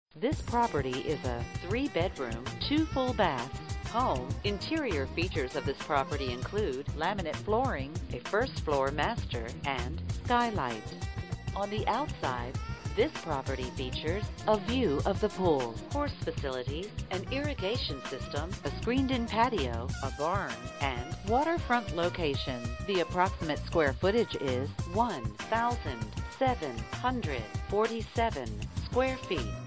This property is a 3-bedroom, 2 full baths home. Interior features of this property include laminate flooring, a first-floor master, and skylight. On the outside, this property features a view of the pool, horse facilities, an irrigation system, a screened-in patio, a barn, and waterfront location. The approximate square footage is 1,747 square feet.